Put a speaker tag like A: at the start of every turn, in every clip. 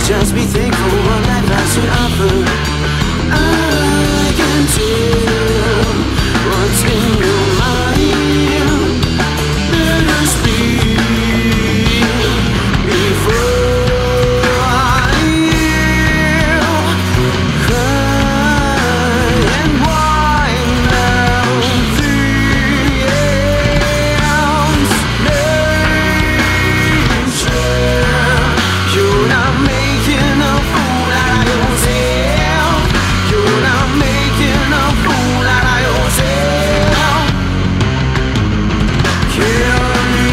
A: Just be thankful for life has to offer. I can tell what's in your mind. Let us speak before I cry and whine down the ends. You're not making a fool out of yourself. You're not making a fool out of yourself. Can you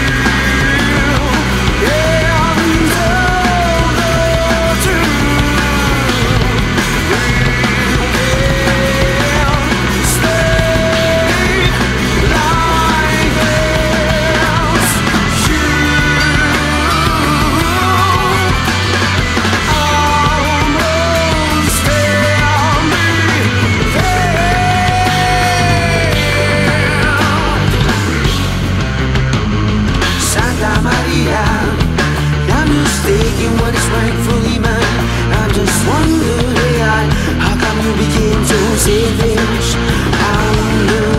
A: handle the truth? You can't stay like this. You almost tell me Santa Maria, I'm just taking what is rightfully mine. I'm just wondering, how come you became so selfish? I know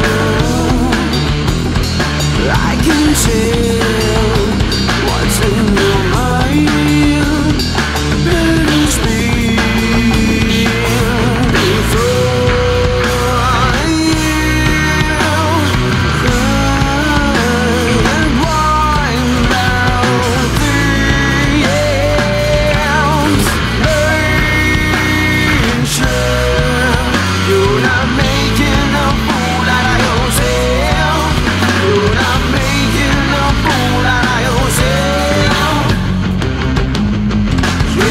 A: I can tell what's in your mind. Let us speak before I cry and whine down the ends. You're not making a fool out of yourself. You're not making a fool out of yourself. Can you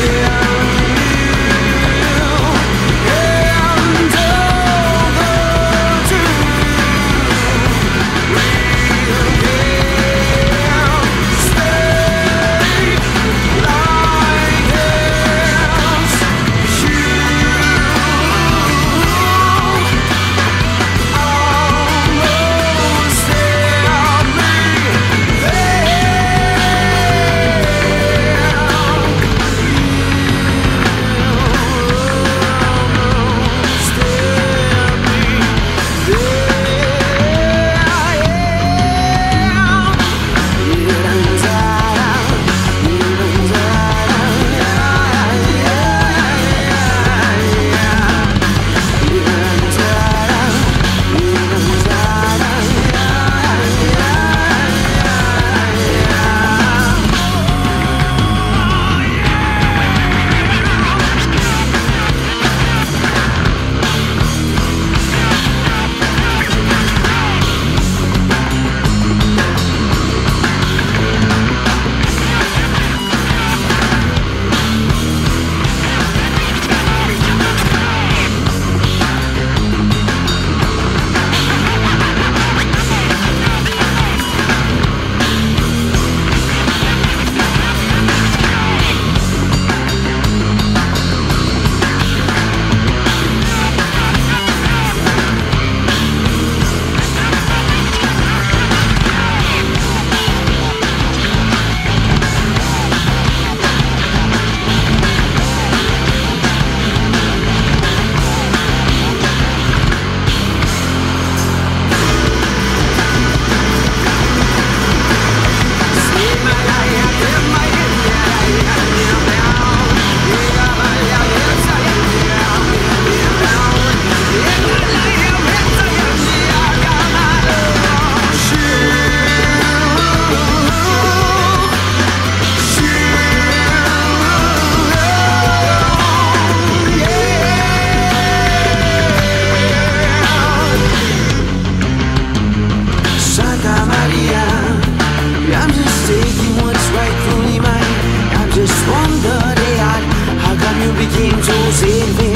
A: handle the truth? We can't stay like this. You almost tell me I'm just taking what's rightfully mine. I'm just wondering, how come you became so selfish?